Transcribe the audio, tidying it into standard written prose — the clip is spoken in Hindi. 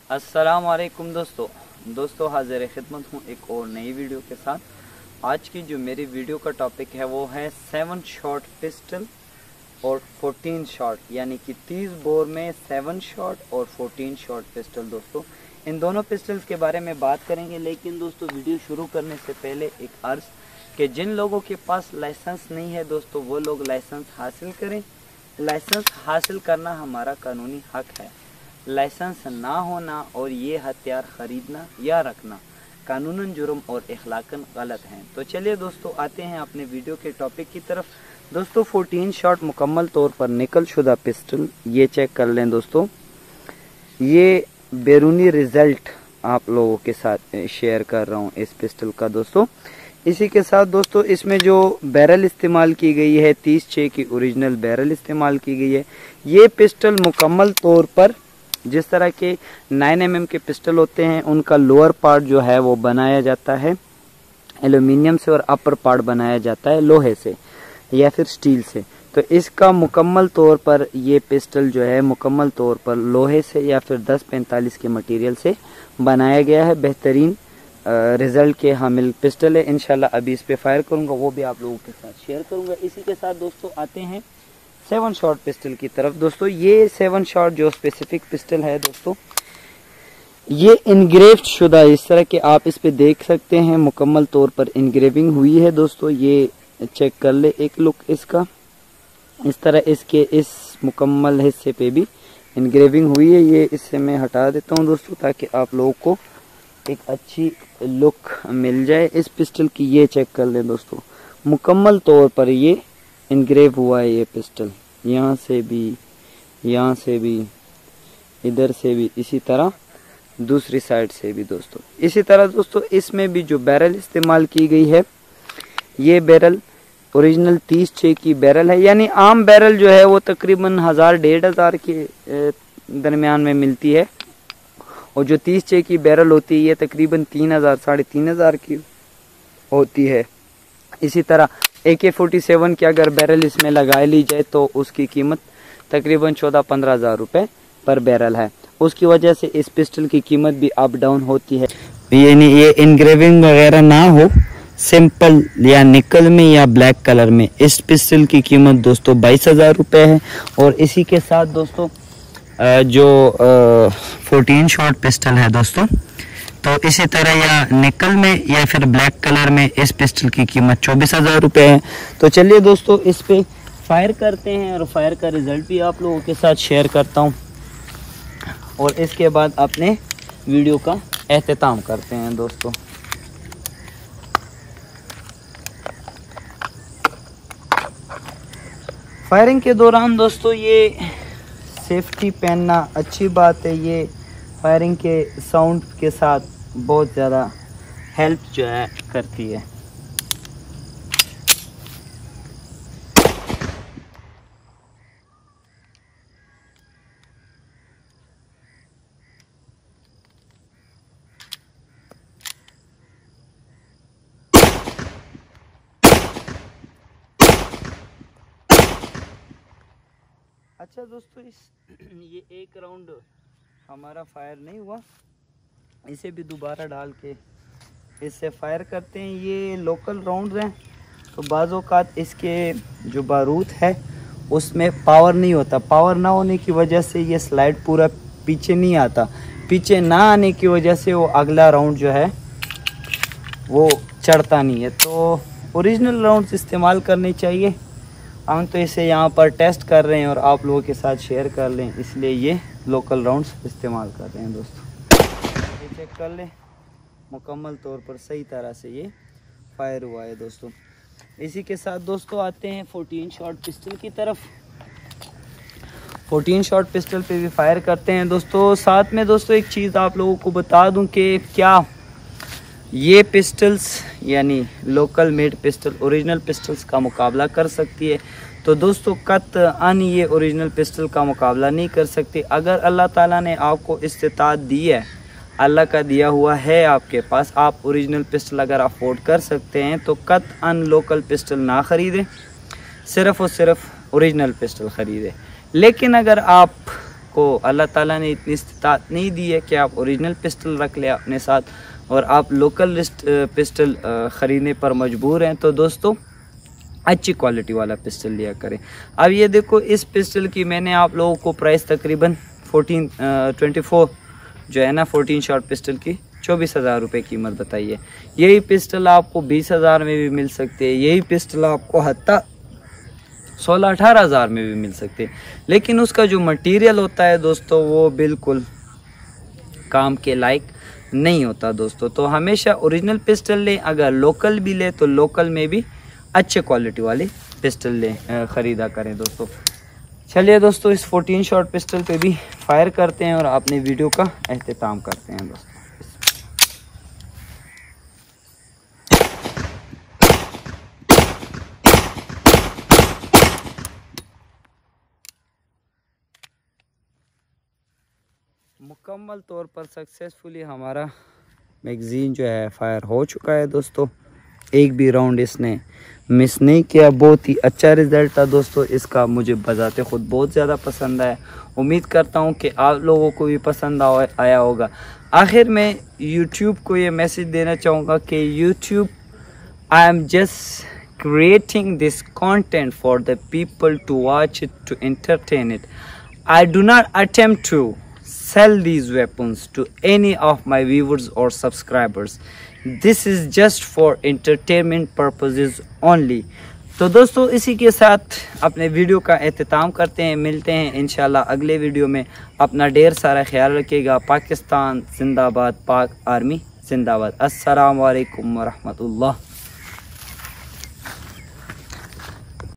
अस्सलाम वालेकुम दोस्तों हाजिर खिदमत हूँ एक और नई वीडियो के साथ। आज की जो मेरी वीडियो का टॉपिक है वो है 7 शॉट पिस्टल और 14 शॉट, यानी कि 30 बोर में 7 शॉट और 14 शॉट पिस्टल। दोस्तों इन दोनों पिस्टल्स के बारे में बात करेंगे, लेकिन दोस्तों वीडियो शुरू करने से पहले एक अर्ज़ कि जिन लोगों के पास लाइसेंस नहीं है दोस्तों, वो लोग लाइसेंस हासिल करें। लाइसेंस हासिल करना हमारा कानूनी हक है। लाइसेंस ना होना और ये हथियार ख़रीदना या रखना कानूनन जुर्म और इखलाकन गलत हैं। तो चलिए दोस्तों आते हैं अपने वीडियो के टॉपिक की तरफ। दोस्तों 14 शॉट मुकम्मल तौर पर निकल शुदा पिस्टल, ये चेक कर लें दोस्तों। ये बैरूनी रिज़ल्ट आप लोगों के साथ शेयर कर रहा हूँ इस पिस्टल का दोस्तों। इसी के साथ दोस्तों इसमें जो बैरल इस्तेमाल की गई है 30-6 की ओरिजिनल बैरल इस्तेमाल की गई है। ये पिस्टल मुकम्मल तौर पर जिस तरह के 9mm के पिस्टल होते हैं उनका लोअर पार्ट जो है वो बनाया जाता है एल्यूमिनियम से और अपर पार्ट बनाया जाता है लोहे से या फिर स्टील से। तो इसका मुकम्मल तौर पर ये पिस्टल जो है मुकम्मल तौर पर लोहे से या फिर 1045 के मटेरियल से बनाया गया है। बेहतरीन रिजल्ट के हामिल पिस्टल है। इंशाल्लाह अभी इस पे फायर करूंगा, वो भी आप लोगों के साथ शेयर करूंगा। इसी के साथ दोस्तों आते हैं 7 शॉट पिस्टल की तरफ। दोस्तों ये 7 शॉट जो स्पेसिफिक पिस्टल है दोस्तों, ये इनग्रेव शुदा, इस तरह के आप इस पे देख सकते हैं मुकम्मल तौर पर इनग्रेविंग हुई है दोस्तों। ये चेक कर ले एक लुक इसका, इस तरह इसके इस मुकम्मल हिस्से पे भी इनग्रेविंग हुई है। ये इससे मैं हटा देता हूँ दोस्तों ताकि आप लोगों को एक अच्छी लुक मिल जाए इस पिस्टल की। ये चेक कर ले दोस्तों, मुकम्मल तौर पर ये इनग्रेव हुआ है ये पिस्टल, यहाँ से भी, यहाँ से भी, इधर से भी, इसी तरह दूसरी साइड से भी दोस्तों। इसी तरह दोस्तों इसमें भी जो बैरल इस्तेमाल की गई है ये बैरल ओरिजिनल 30-6 की बैरल है, यानी आम बैरल जो है वो तकरीबन 1000-1500 के दरमियान में मिलती है, और जो 30-6 की बैरल होती है ये तकरीबन 3000-3500 की होती है। इसी तरह AK-47 की अगर बैरल इसमें लगा ली जाए तो उसकी कीमत तकरीबन 14-15 हज़ार रुपये पर बैरल है। उसकी वजह से इस पिस्टल की कीमत भी अप डाउन होती है। यानी ये इनग्रेविंग वगैरह ना हो, सिंपल या निकल में या ब्लैक कलर में, इस पिस्टल की कीमत दोस्तों 22,000 रुपये है। और इसी के साथ दोस्तों जो 14 शॉट पिस्टल है दोस्तों, तो इसी तरह या निकल में या फिर ब्लैक कलर में इस पिस्टल की कीमत 24,000 रुपये है। तो चलिए दोस्तों इस पे फायर करते हैं और फायर का रिजल्ट भी आप लोगों के साथ शेयर करता हूं, और इसके बाद अपने वीडियो का एहतमाम करते हैं दोस्तों। फायरिंग के दौरान दोस्तों ये सेफ्टी पहनना अच्छी बात है। ये फायरिंग के साउंड के साथ बहुत ज़्यादा हेल्प जो है करती है। अच्छा दोस्तों ये एक राउंड हमारा फायर नहीं हुआ, इसे भी दोबारा डाल के इससे फायर करते हैं। ये लोकल राउंड्स हैं, तो बाज़ औक़ात इसके जो बारूद है उसमें पावर नहीं होता। पावर ना होने की वजह से ये स्लाइड पूरा पीछे नहीं आता। पीछे ना आने की वजह से वो अगला राउंड जो है वो चढ़ता नहीं है। तो ओरिजिनल राउंड्स इस्तेमाल करने चाहिए। हम तो इसे यहाँ पर टेस्ट कर रहे हैं और आप लोगों के साथ शेयर कर लें, इसलिए ये लोकल राउंड्स इस्तेमाल कर रहे हैं दोस्तों। ये चेक कर लें, मुकम्मल तौर पर सही तरह से ये फायर हुआ है दोस्तों। इसी के साथ दोस्तों आते हैं 14 शॉट पिस्टल की तरफ। 14 शॉट पिस्टल पे भी फायर करते हैं दोस्तों। साथ में दोस्तों एक चीज़ आप लोगों को बता दूं कि क्या ये पिस्टल्स यानी local made pistol original pistols का मुकाबला कर सकती है? तो दोस्तों कतअन ये ओरिजिनल पिस्टल का मुकाबला नहीं कर सकती। अगर अल्लाह ताला ने आपको इस्तिताअत दी है, अल्लाह का दिया हुआ है आपके पास, आप ओरिजिनल पिस्टल अगर अफोर्ड कर सकते हैं तो कतअन लोकल पिस्टल ना ख़रीदें, सिर्फ़ और सिर्फ ओरिजिनल पिस्टल ख़रीदें। लेकिन अगर आप आपको अल्लाह ताला ने इतनी इस्तिताअत नहीं दी है कि आप ओरिजिनल पिस्टल रख लें अपने साथ और आप लोकल पिस्टल ख़रीदने पर मजबूर हैं, तो दोस्तों अच्छी क्वालिटी वाला पिस्टल लिया करें। अब ये देखो, इस पिस्टल की मैंने आप लोगों को प्राइस तकरीबन 24 जो है ना 14 शॉट पिस्टल की 24,000 रुपये कीमत बताई है। यही पिस्टल आपको 20,000 में भी मिल सकते हैं, यही पिस्टल आपको हत्ता 16-18 हज़ार में भी मिल सकते हैं, लेकिन उसका जो मटेरियल होता है दोस्तों वो बिल्कुल काम के लायक नहीं होता दोस्तों। तो हमेशा ओरिजिनल पिस्टल लें, अगर लोकल भी लें तो लोकल में भी अच्छे क्वालिटी वाली पिस्टल लें, ख़रीदा करें दोस्तों। चलिए दोस्तों, इस 14 शॉट पिस्टल पे भी फायर करते हैं और अपने वीडियो का एहतिताम करते हैं दोस्तों। मुकम्मल तौर पर सक्सेसफुली हमारा मैगज़ीन जो है फायर हो चुका है दोस्तों। एक भी राउंड इसने मिस नहीं किया। बहुत ही अच्छा रिज़ल्ट था दोस्तों इसका, मुझे बजाते ख़ुद बहुत ज़्यादा पसंद आया। उम्मीद करता हूँ कि आप लोगों को भी पसंद आया होगा। आखिर में यूट्यूब को ये मैसेज देना चाहूँगा कि YouTube, I am just creating this content for the people to watch it, to entertain it. I do not attempt to sell these weapons to any of my viewers or subscribers. This is just for entertainment purposes only. तो दोस्तों इसी के साथ अपने वीडियो का एहतिताम करते हैं। मिलते हैं इंशाल्लाह अगले वीडियो में। अपना ढेर सारा ख्याल रखिएगा। पाकिस्तान जिंदाबाद, पाक आर्मी जिंदाबाद। अस्सलाम वालेकुम व रहमतुल्लाह।